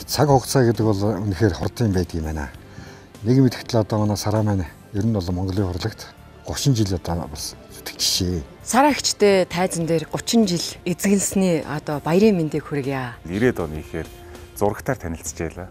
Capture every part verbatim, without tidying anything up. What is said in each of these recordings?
цаг хугацаа гэдэг бол үнэхээр хурдан байдаг юм байна. Нэг мэдгэтэл одоо манай Сараа маань ер нь бол Монголын урлагт гучин жил одоо бас зүтгэж жишээ. Сараа ихчтэй тайзан дээр гучин жил эзэглэсний одоо баярын мэндийг хүргье. ирээд оны ихээр зурагтаар танилцж байлаа.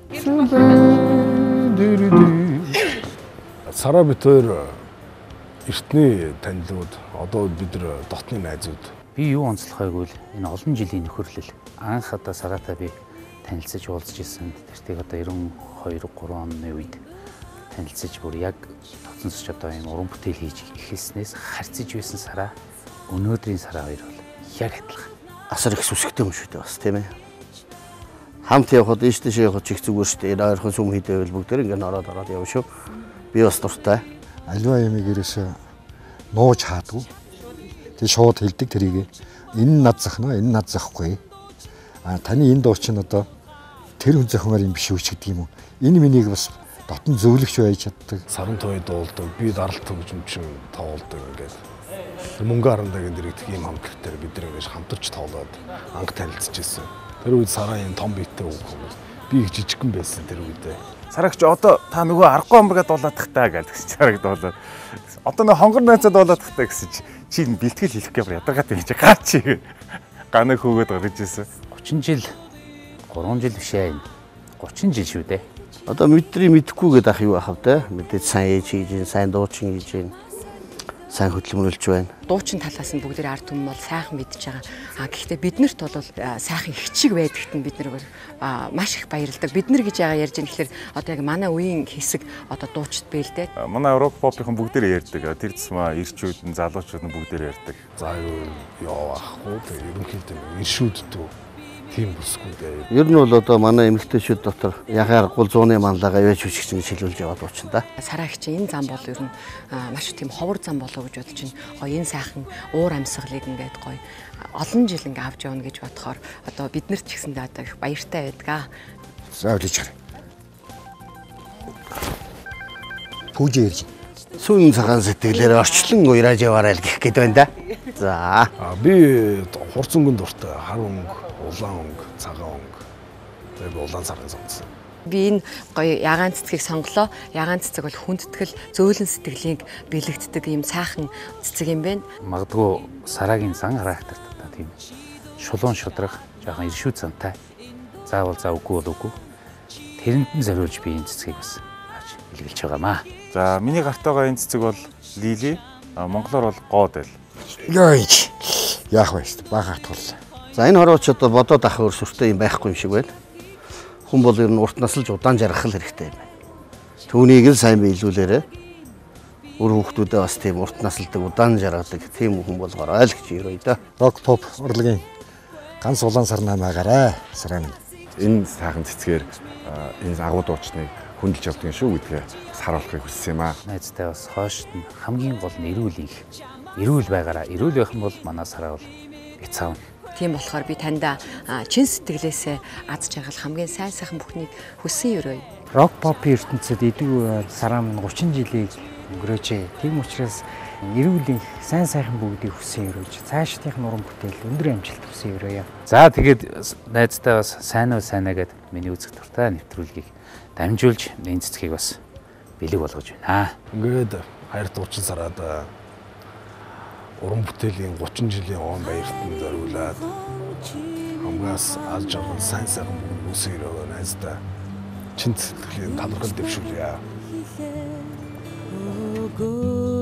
Сараа бит хоёр эртний танилуд одоо бид нар дотны найзууд. Би юу онцлох байгүй л энэ олон жилийн нөхөрлөл анх одоо Сараатай би танилцж уулзж ирсэн. Тэр тийг одоо найман хоёр гурван оны үед танилцж бүр яг тоцсонч одоо юм уран бүтээл хийж эхэлснээс харьцаж байсан Сараа өнөөдрийн Сараа хоёр бол яг адилхан. Асар их сүсгтэй юм шүү дээ бас тийм ээ. Хамт явхад ийш тийш явхад чих зүгээр шүү дээ. Ойрхон сүм хийдэвэл бүгд ингэ ороод ороод явна шүү. Би бас дуртай. Аливаа ямиг ерөөсөө нууж хаадгүй. Тэг шууд хэлдэг тэрийг. Энэ над захна, энэ над захгүй. А таны энэ дуу чинь одоо тэр хүн зохимоор юм биш үү ч гэдэг юм уу. Энэ миний бас дотн зөвлөгч байж чаддаг. Саран тоо дуулдаг, би даралт хөгжим чинь тоглодог ингээд. Мөнгө арандагийн дэрэг тийм хамтлагтаар бид нар ингэж хамтарч тоглоод анх танилцж ирсэн. Тэр үед Сараа энэ том биеттэй хүмүүс. Би их жижигхэн байсан тэр үедээ. Сарагч одоо та нөгөө аргагүй амбаргаа дуулаадах таа гэж чараг дуулаад. Одоо нөгөө хонгор найзаа дуулаадах таа гэсэн чи бэлтгэл хэлэх гэвэр ядаргатай хийж гаа чи. Ганаг хөөгд гарч ирсэн. гучин жил гурван жил биш ээ. гучин жил шүү дээ. Одоо мэдрий мэдэхгүйгээд ах юу ахав те. Мэдээж сайн ээж хийж, сайн дуучин хийж, сайн хөдөлмөрлөж байна. Дуучин талаас нь бүгдээр ард түмэн бол сайхан мэдж байгаа. А гэхдээ биднэрт бол сайхан ихчиг байдагт нь бид нар маш их баярлдаг. Бид нар гэж яага ярьж байгаа гэхээр одоо яг манай үеийн хэсэг одоо дуучид бэ л дээ. Манай Европ попын бүгдээр ярьдаг. Тэр тусмаа ирчүүд нь залуучууд нь бүгдээр ярьдаг. За юу явахгүй тэг ерөнхийдөө иршүүддэг. Тийм бүсгүй дээ. Ер нь бол одоо манай эмэгтэйчүүд дотор ягаар гол зууны манлайгаа явж хүчгч ингэж шилүүлж яваад уучна да. Сараа их чинь энэ зам бол ер нь маш тийм ховор зам болоо гэж бодож байна. Гоё энэ сайхан уур амьсгалыг ингээд гоё олон жил ингээд авч явна гэж бодохоор одоо бид нарт ч гэсэндээ одоо их баяртай байдаг. За үлээж чараа. Пүүж ярьж. Сүүн цагаан сэтгэлээр орчлон уйрааж яваарай л гэх гээд байна да. За. Би хурцөнгөнд дуртай. Хар өнгө, улаан өнгө, цагаан өнгө. Тэгээд улаан цагаан сонгосон. Би энэ гоё ягаан цэцгийг сонглоо. Ягаан цэцэг бол хүндэтгэл, зөөлөн сэтгэлийн бэлэгддэг юм сайхан цэцэг юм байна. Магадгүй Сараагийн зан характер та тийм шулуун шудрах, жоохон иршүүд зантай. Заавал за үгүй бол үгүй. Тэрэнд нь зориулж би энэ цэцгийг бас хааж илгэлж байгаамаа. За миний гартайгаа энэ цэцэг бол лили, монголоор бол гоод байл. Йойч. Яах вэ? Бага хатгал. За энэ хорооч одоо бодоод ах өөр сүртэй юм байхгүй юм шиг байна. Хүн бол ер нь урт наслж удаан жаргах хэрэгтэй юм байна. Түүнийг л сайн биелүүлээрэ. Өөр хүүхдүүдээ бас тийм урт наслдаг, удаан жаргадаг тийм хүн болгоорой л гэж ярив да. Рок поп урлагийн ганц улаан сар намаагаарай. Сараа минь. Энэ сайхан цэцгээр энэ агуу дуучныг хүндэлж явдаг юм шүү гэдгээ харуулахыг хүссэн юм аа. Найзтай бас хоошд нь хамгийн гол нь эрүүл их. Эрүүл байгаараа. Эрүүл байх юм бол манай Сараа бол бяцаав. Тийм болохоор би таньда чин сэтгэлээсээ аз жаргал хамгийн сайн сайхан бүхнийг хүсэн өрөө. Рок попын ертөнцид идэв Сараа минь гучин жилийг өнгөрөөжээ. Тийм учраас эрүүл их сайн сайхан бүгдийг хүсэн өрөөж. Цаашдынх нь уран бүтээл өндөр амжилт хүсэн өрөөё. За тэгээд найзтай бас сайн уу сайнаа гэд миний үзэх дуртай нэвтрүүлгийг дамжуулж энэ цэцгийг бас бэлэг болгож байна. Ингээд хайр дуучин Сараад уран бүтээлийн гучин жилийн он баярт нь зориулаад хамгаас аз жаргал сайн сайхан бүгд үсгэр өгөө найздаа чин сэтгэлийн талархал дэвшүүлье.